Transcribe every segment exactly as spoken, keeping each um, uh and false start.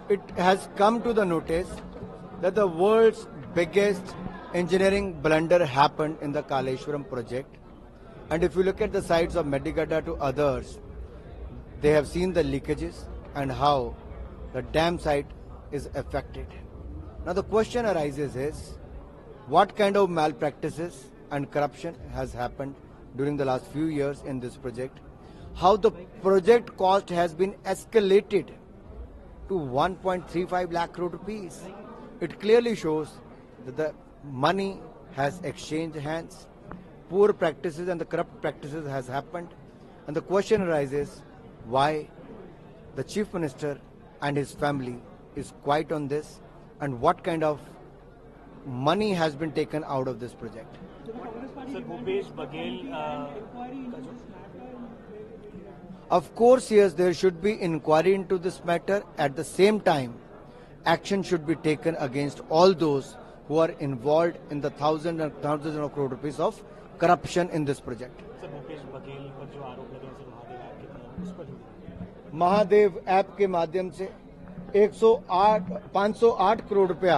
it has come to the notice that the world's biggest engineering blunder happened in the Kaleshwaram project. And if you look at the sites of Medigada to others, they have seen the leakages and how the dam site is affected. Now the question arises is, what kind of malpractices and corruption has happened during the last few years in this project? How the project cost has been escalated to one point three five lakh crore rupees. It clearly shows that the money has exchanged hands, poor practices and the corrupt practices has happened, and the question arises why the Chief Minister and his family is quiet on this, and what kind of money has been taken out of this project. Sir, Bhupesh Baghel, uh, of course, yes, there should be inquiry into this matter. At the same time, action should be taken against all those who are involved in the thousands and thousands of crore rupees of corruption in this project. Sir, Bhupesh Baghel पर जो आरोप लगे हैं sir Mahadev app के उस पर Mahadev app के माध्यम से एक सौ आठ पाँच सौ आठ करोड़ रुपया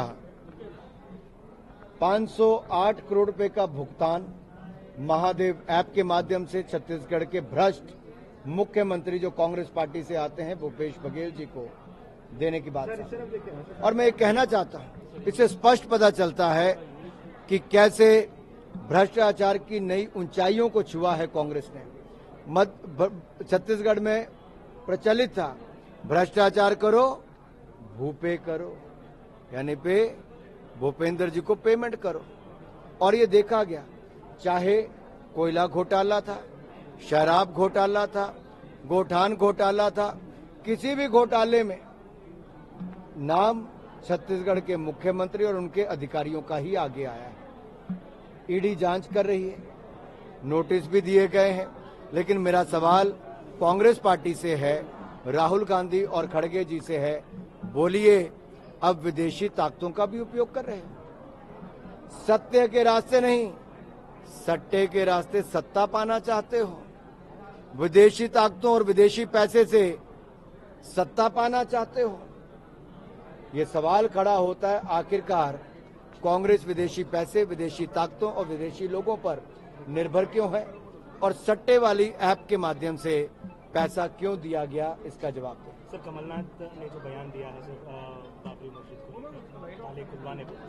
पाँच सौ आठ करोड़ रुपए का भुगतान महादेव ऐप के माध्यम से छत्तीसगढ़ के भ्रष्ट मुख्यमंत्री जो कांग्रेस पार्टी से आते हैं भूपेश बघेल जी को देने की बात है। और मैं ये कहना चाहता हूं, इससे स्पष्ट पता चलता है कि कैसे भ्रष्टाचार की नई ऊंचाइयों को छुआ है कांग्रेस ने। मध्य छत्तीसगढ़ में प्रचलित था, भ्रष्टाचार करो भूपे करो, यानी पे भूपेंद्र जी को पेमेंट करो। और ये देखा गया, चाहे कोयला घोटाला था, शराब घोटाला था, गोठान घोटाला था, किसी भी घोटाले में नाम छत्तीसगढ़ के मुख्यमंत्री और उनके अधिकारियों का ही आगे आया है। ईडी जांच कर रही है, नोटिस भी दिए गए हैं, लेकिन मेरा सवाल कांग्रेस पार्टी से है, राहुल गांधी और खड़गे जी से है, बोलिए अब विदेशी ताकतों का भी उपयोग कर रहे हैं। सत्य के रास्ते नहीं, सट्टे के रास्ते सत्ता पाना चाहते हो, विदेशी ताकतों और विदेशी पैसे से सत्ता पाना चाहते हो। ये सवाल खड़ा होता है, आखिरकार कांग्रेस विदेशी पैसे, विदेशी ताकतों और विदेशी लोगों पर निर्भर क्यों है, और सट्टे वाली ऐप के माध्यम से पैसा क्यों दिया गया, इसका जवाब दो। सर, कमलनाथ ने जो बयान दिया है सर बाबरी मस्जिद को ताले खुलवाने पर,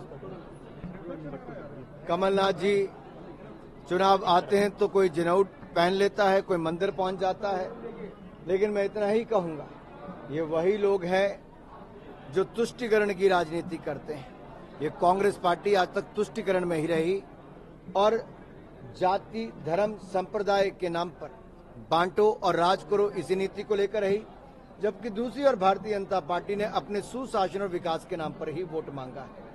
कमलनाथ जी चुनाव आते हैं तो कोई जिनौट पहन लेता है, कोई मंदिर पहुंच जाता है, लेकिन मैं इतना ही कहूंगा, ये वही लोग हैं जो तुष्टिकरण की राजनीति करते हैं। ये कांग्रेस पार्टी आज तक तुष्टिकरण में ही रही और जाति, धर्म, संप्रदाय के नाम पर बांटो और राज करो, इसी नीति को लेकर रही, जबकि दूसरी ओर भारतीय जनता पार्टी ने अपने सुशासन और विकास के नाम पर ही वोट मांगा है।